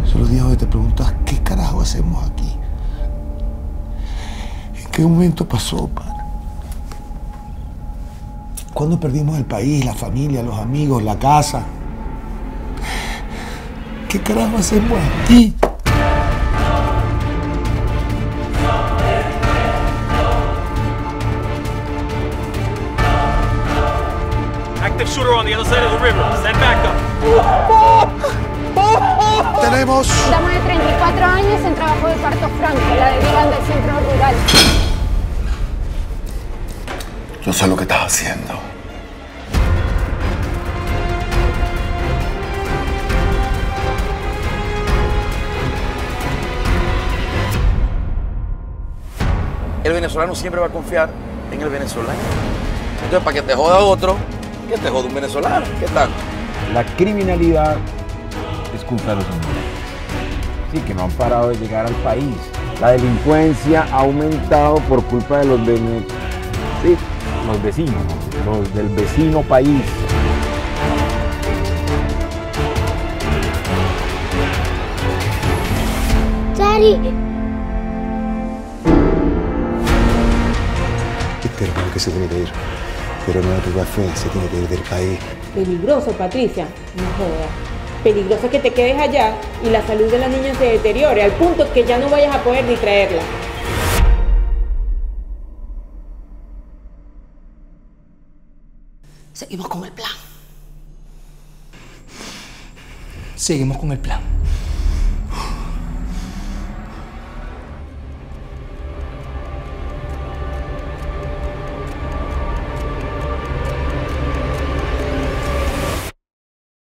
Son los días donde te preguntas, ¿qué carajo hacemos aquí? ¿En qué momento pasó, padre? ¿Cuándo perdimos el país, la familia, los amigos, la casa? ¿Qué carajo hacemos aquí? Active shooter on the other side of the river. Send backup. Tenemos... Dama de 34 años en trabajo de parto franco. La derivan del centro rural. Yo sé lo que estás haciendo. El venezolano siempre va a confiar en el venezolano. Entonces, para que te joda otro, que te joda un venezolano. ¿Qué tal? La criminalidad es culpa de los inmigrantes. Sí, que no han parado de llegar al país. La delincuencia ha aumentado por culpa de los vecinos, los del vecino país. Daddy. Este hermano que se tiene que ir. Pero no tu café, se tiene que ir del país. Peligroso, Patricia. No jodas. Peligroso que te quedes allá y la salud de la niña se deteriore al punto que ya no vayas a poder ni traerla. Seguimos con el plan. Seguimos con el plan.